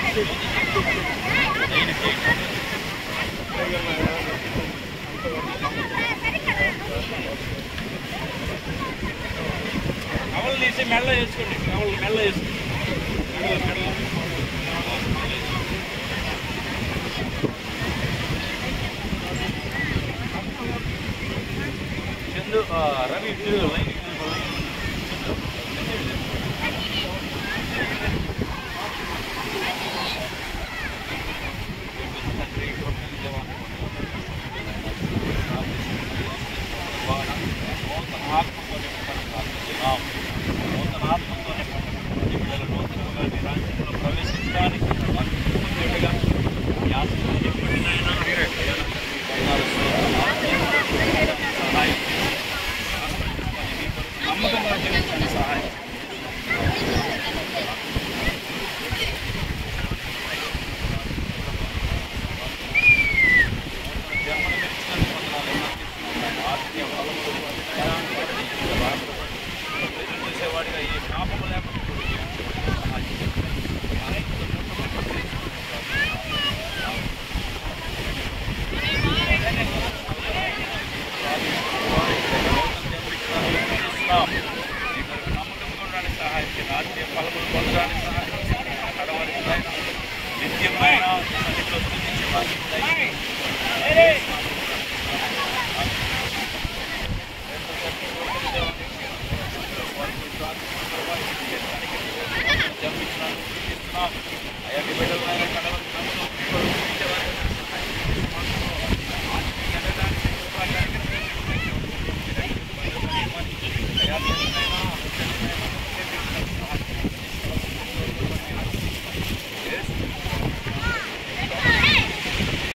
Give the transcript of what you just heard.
కవలు తీసి మెల్ల వేసుకోండి, కవలు మెల్ల వేసుకోండి, మెల్ల చందు రవి లైన్ ప్రవేశించడానికి సహాయం చేసేవాడిగా ఏ పాపము లేకుండా నమ్మకంతో ఉండడానికి సహాయం చేయండి. ఆత్మీయ ఫలములు పొందడానికి సహాయం చేయండి. నడవడికైనా నిత్యమైన సన్నిధిలో స్తుతించడానికి దయచేయండి.